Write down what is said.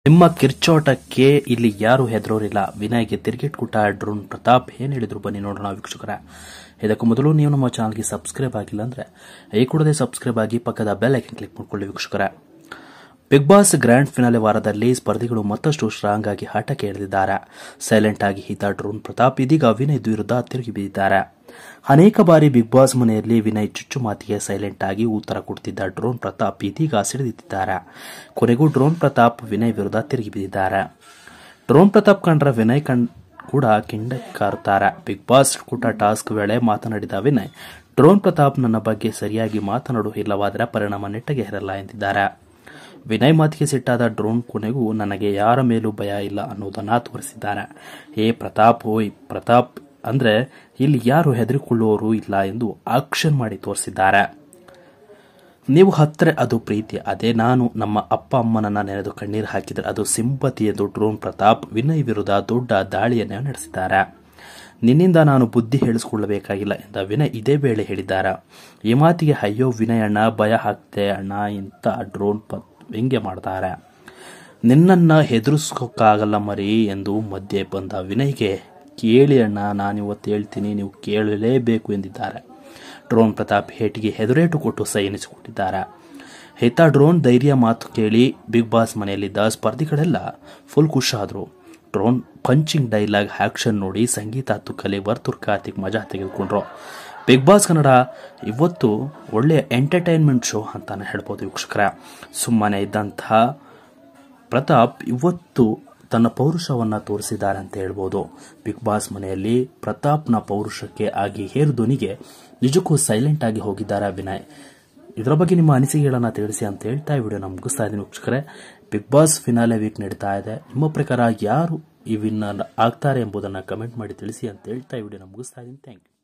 ನಿಮ್ಮ ಕಿರ್ಚೋಟಕ್ಕೆ ಇಲ್ಲಿ ಯಾರು ಹೆದರೋರಿಲ್ಲ. ವಿನಯ್ಗೆ ತಿರುಗಿಟ್ಕೊಟ್ಟ ಡ್ರೋನ್ ಪ್ರತಾಪ್ ಏನ್ ಹೇಳಿದ್ರು ಬನ್ನಿ ನೋಡೋಣ ವೀಕ್ಷಕರ. ಇದಕ್ಕೂ ಮೊದಲು ನೀವು ನಮ್ಮ ಚಾನಲ್ಗೆ ಸಬ್ಸ್ಕ್ರೈಬ್ ಆಗಿಲ್ಲ ಅಂದ್ರೆ ಈ ಕೂಡಲೇ ಸಬ್ಸ್ಕ್ರೈಬ್ ಆಗಿ ಪಕ್ಕದ ಬೆಲ್ ಐಕನ್ ಕ್ಲಿಕ್ ಮಾಡ್ಕೊಳ್ಳಿ ವೀಕ್ಷಕರ. ಬಿಗ್ ಬಾಸ್ ಗ್ರ್ಯಾಂಡ್ ಫಿನಾಲೆ ವಾರದಲ್ಲಿ ಸ್ಪರ್ಧಿಗಳು ಮತ್ತಷ್ಟು ಸ್ಟ್ರಾಂಗ್ ಆಗಿ ಆಟಕ್ಕೆ ಇಳಿದಿದ್ದಾರೆ. ಸೈಲೆಂಟ್ ಆಗಿ ಇದ್ದ ಡ್ರೋನ್ ಪ್ರತಾಪ್ ಇದೀಗ ವಿನಯ್ ವಿರುದ್ಧ ತಿರುಗಿ ಬಿದ್ದಿದ್ದಾರೆ. ಅನೇಕ ಬಾರಿ ಬಿಗ್ ಬಾಸ್ ಮನೆಯಲ್ಲಿ ವಿನಯ್ ಚುಚ್ಚು ಮಾತಿಗೆ ಸೈಲೆಂಟ್ ಆಗಿ ಉತ್ತರ ಕೊಡುತ್ತಿದ್ದ ಡ್ರೋನ್ ಪ್ರತಾಪ್ ಇದೀಗ ಸಿಡಿದಿದ್ದಾರೆ. ಕೊನೆಗೂ ಡ್ರೋನ್ ಪ್ರತಾಪ್ ವಿನಯ್ ವಿರುದ್ಧ ತಿರುಗಿ ಬಿದ್ದಿದ್ದಾರೆ. ಡ್ರೋನ್ ಪ್ರತಾಪ್ ಕಂಡ್ರೆ ವಿನಯ್ ಕೂಡ ಕಿಂಡಕಾರುತ್ತಾರೆ. ಬಿಗ್ ಬಾಸ್ ಕೂಟ ಟಾಸ್ಕ್ ವೇಳೆ ಮಾತನಾಡಿದ ವಿನಯ್, ಡ್ರೋನ್ ಪ್ರತಾಪ್ ನನ್ನ ಬಗ್ಗೆ ಸರಿಯಾಗಿ ಮಾತನಾಡು, ಇಲ್ಲವಾದರೆ ಪರಿಣಾಮ ನೆಟ್ಟಗೆ ಇರಲ್ಲ ಎಂದಿದ್ದಾರೆ. ವಿನಯ್ ಮಾತಿಗೆ ಸಿಟ್ಟಾದ ಡ್ರೋನ್ ಕೊನೆಗೂ ನನಗೆ ಯಾರ ಮೇಲೂ ಭಯ ಇಲ್ಲ ಅನ್ನೋದನ್ನ ತೋರಿಸಿದ್ದಾರೆ. ಓಯ್ ಪ್ರತಾಪ್ ಅಂದ್ರೆ ಇಲ್ಲಿ ಯಾರು ಹೆದರಿಕೊಳ್ಳುವವರು ಇಲ್ಲ ಎಂದು ಆಕ್ಷನ್ ಮಾಡಿ ತೋರಿಸಿದ್ದಾರೆ. ನೀವು ಹತ್ತರೆ ಅದು ಪ್ರೀತಿ, ಅದೇ ನಾನು ನಮ್ಮ ಅಪ್ಪ ಅಮ್ಮನನ್ನ ನೆನೆದು ಕಣ್ಣೀರು ಹಾಕಿದರೆ ಅದು ಸಿಂಪತಿ ಎಂದು ಡ್ರೋನ್ ಪ್ರತಾಪ್ ವಿನಯ್ ವಿರುದ್ಧ ದೊಡ್ಡ ದಾಳಿಯನ್ನು ನಡೆಸಿದ್ದಾರೆ. ನಿನ್ನಿಂದ ನಾನು ಬುದ್ಧಿ ಹೇಳಿಸಿಕೊಳ್ಳಬೇಕಾಗಿಲ್ಲ ಎಂದ ವಿನಯ್ ಇದೇ ವೇಳೆ ಹೇಳಿದ್ದಾರೆ. ಈ ಮಾತಿಗೆ ಅಯ್ಯೋ ವಿನಯ್ ಅಣ್ಣ, ಭಯ ಹಾಕ್ತೆ ಅಣ್ಣ ಇಂತ ಡ್ರೋನ್ ವ್ಯಂಗ್ಯ ಮಾಡ್ತಾರೆ. ನಿನ್ನನ್ನ ಹೆದರಿಸೋಕ್ಕಾಗಲ್ಲ ಮರಿ ಎಂದು ಮಧ್ಯೆ ಬಂದ ವಿನಯ್ಗೆ, ಕೇಳಿ ಅಣ್ಣ, ನಾನಿವತ್ತು ಹೇಳ್ತೀನಿ, ನೀವು ಕೇಳಲೇಬೇಕು ಎಂದಿದ್ದಾರೆ. ಡ್ರೋನ್ ಪ್ರತಾಪ್ ಹೇಟಿಗೆ ಹೆದರೇಟು ಕೊಟ್ಟು ಸೈ ಎನಿಸಿಕೊಂಡಿದ್ದಾರೆ. ಹಿತ ಡ್ರೋನ್ ಧೈರ್ಯ ಮಾತು ಕೇಳಿ ಬಿಗ್ ಬಾಸ್ ಮನೆಯಲ್ಲಿದ್ದ ಸ್ಪರ್ಧಿಗಳೆಲ್ಲ ಫುಲ್ ಖುಷಾದ್ರು. ಡ್ರೋನ್ ಪಂಚಿಂಗ್ ಡೈಲಾಗ್ ಆಕ್ಷನ್ ನೋಡಿ ಸಂಗೀತ ತುಕಲಿ ವರ್ತೂರ್ ಕಾರ್ತಿಕ್ ಮಜಾ ತೆಗೆದುಕೊಂಡ್ರು. ಬಿಗ್ ಬಾಸ್ ಕನ್ನಡ ಇವತ್ತು ಒಳ್ಳೆಯ ಎಂಟರ್ಟೈನ್ಮೆಂಟ್ ಶೋ ಅಂತಾನೆ ಹೇಳ್ಬೋದು ವೀಕ್ಷಕರ. ಸುಮ್ಮನೆ ಇದ್ದಂತಹ ಪ್ರತಾಪ್ ಇವತ್ತು ತನ್ನ ಪೌರುಷವನ್ನ ತೋರಿಸಿದ್ದಾರೆ ಅಂತ ಹೇಳ್ಬೋದು. ಬಿಗ್ ಬಾಸ್ ಮನೆಯಲ್ಲಿ ಪ್ರತಾಪ್ನ ಪೌರುಷಕ್ಕೆ ಆಗಿ ಹೇರುಧ್ವನಿಗೆ ನಿಜಕ್ಕೂ ಸೈಲೆಂಟ್ ಆಗಿ ಹೋಗಿದ್ದಾರೆ ವಿನಯ್. ಇದರ ಬಗ್ಗೆ ನಿಮ್ಮ ಅನಿಸಿಕೆಗಳನ್ನ ತಿಳಿಸಿ ಅಂತ ಹೇಳ್ತಾ ಈ ವಿಡಿಯೋನ ಮುಗಿಸ್ತಾ ಇದ್ದೀನಿ ವೀಕ್ಷಕರೇ. ಬಿಗ್ ಬಾಸ್ ಫಿನಾಲೆ ವೀಕ್ ನಡೀತಾ ಇದೆ. ನಿಮ್ಮ ಪ್ರಕಾರ ಯಾರು ಈ ವಿನ್ನರ್ ಆಗ್ತಾರೆ ಎಂಬುದನ್ನು ಕಮೆಂಟ್ ಮಾಡಿ ತಿಳಿಸಿ ಅಂತ ಹೇಳ್ತಾ ಈ ವಿಡಿಯೋನ ಮುಗಿಸ್ತಾ ಇದ್ದೀನಿ. Thank you.